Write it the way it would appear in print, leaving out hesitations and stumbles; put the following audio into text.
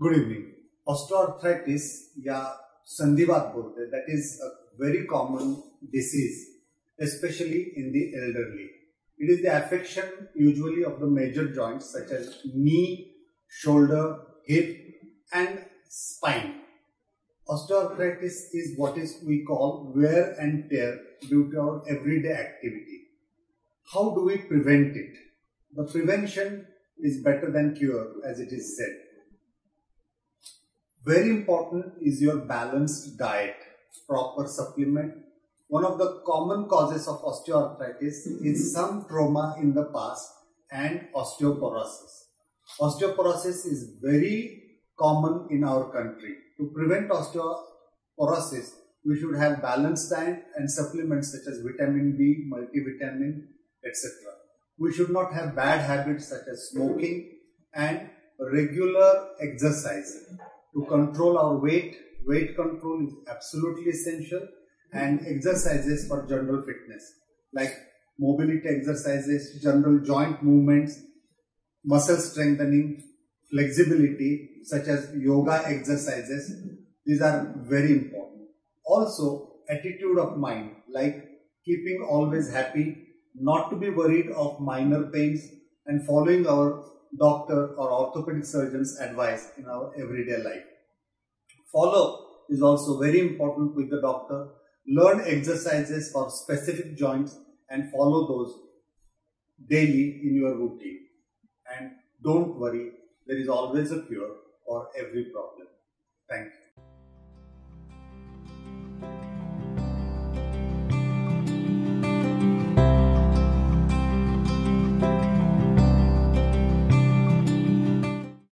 Good evening. Osteoarthritis या संधिवात बोलते हैं, that is a very common disease, especially in the elderly. It is the affection usually of the major joints such as knee, shoulder, hip and spine. Osteoarthritis is what is we call wear and tear due to our everyday activity. How do we prevent it? The prevention is better than cure, as it is said. Very important is your balanced diet. Proper supplement. One of the common causes of osteoarthritis is some trauma in the past and osteoporosis. Osteoporosis is very common in our country. To prevent osteoporosis, we should have balanced diet and supplements such as vitamin B, multivitamin, etc. We should not have bad habits such as smoking and regular exercise. To control our weight control is absolutely essential, and exercises for general fitness like mobility exercises, general joint movements, muscle strengthening, flexibility such as yoga exercises. These are very important. Also, attitude of mind, like keeping always happy, not to be worried of minor pains, and following our doctor or orthopedic surgeon's advice in our everyday life. Follow is also very important with the doctor. Learn exercises for specific joints and follow those daily in your routine. And don't worry, there is always a cure for every problem. Thank you.